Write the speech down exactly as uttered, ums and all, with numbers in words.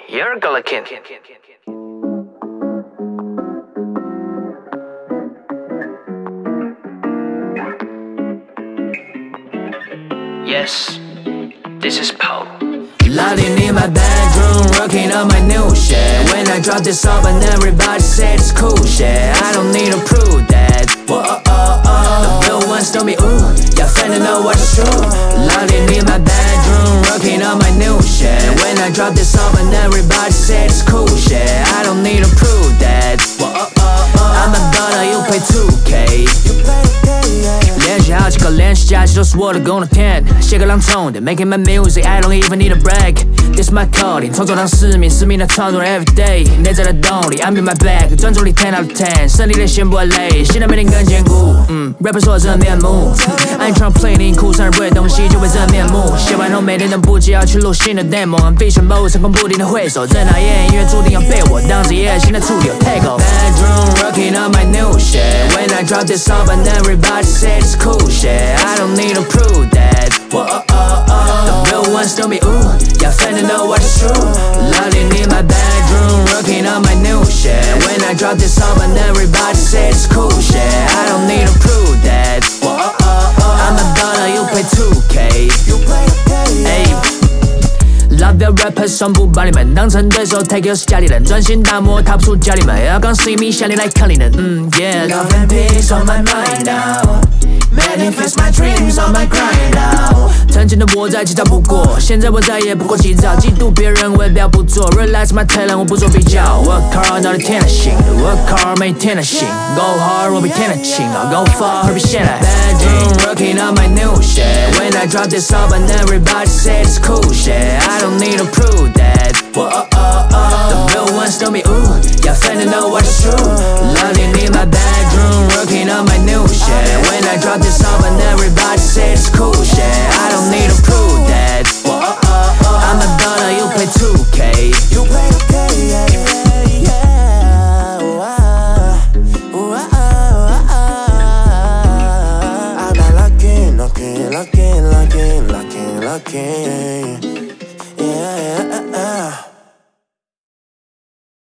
You're LukeLin. Yes, this is Paul. Lying in my bedroom, working on my new shit. When I drop this album, everybody said it's cool shit. I don't need to prove that. Whoa, oh, oh, oh. The real ones told me, ooh, y'all finna know what's true. Lying in my bedroom, working on my new shit. When I drop this album, everybody said it's cool shit. I don't need to prove that. Whoa, oh, oh, oh. I'm a dollar, you pay two K. 连续好几个连续假期都是我的工作天，写个朗诵的 Making my music, I don't even need a break. This is my calling, 创作让使命，使命的创作 everyday。内在的动力 I'm in my bag， 专注力ten out of ten， 胜利的心不会累，新的每天更坚固。嗯 ，rapper 说真面目 ，I ain't tryna play 你酷上人不会东西就会真面目。写完后每天都不急要去录新的 demo，ambition mode 成功不停的挥手，在那夜音乐注定要被我当职业，新的处理有 take off。Bedroom working on my new shit. When I drop this album, everybody said it's cool shit. I don't need to prove that. Whoa, oh, oh, oh. The real ones told me, ooh, y'all finna know what's true. Lying in my bedroom, working on my new shit. When I drop this album, everybody said it's cool shit. I don't need to prove that. Whoa, oh, oh, oh. I'm a dollar, you pay two K. Ay. Love your rappers， 算不把你们当成对手，太 Q 是家里人，专心打磨，踏不出家里门，要刚 see me 向你来看你人，嗯 yeah。Love and peace on my mind now。Manifest my dreams on my grind now。曾经的我再急躁不过，现在我再也不过急躁，嫉妒别人我也不要不做 ，realize my talent 我不做比较 ，work hard 到底天的行 ，work hard 每天的行 ，go hard 我比天的勤 ，I'll go far 会比现在。Bedroom working on my new shit. When I drop this album, everybody said it's cool shit. I don't need to prove that. Whoa, oh, oh, oh. The real ones told me, ooh, y'all finna know what's true. Lying in my bedroom, working on my new shit. When I drop this album, everybody said it's cool shit. I don't need to prove that. Whoa, oh, oh, oh. I'm a dollar, you pay two K. You pay two K, yeah, yeah, yeah. Ooh, ooh, ooh, ooh, ooh. I've been looking, looking, looking, looking, looking, looking.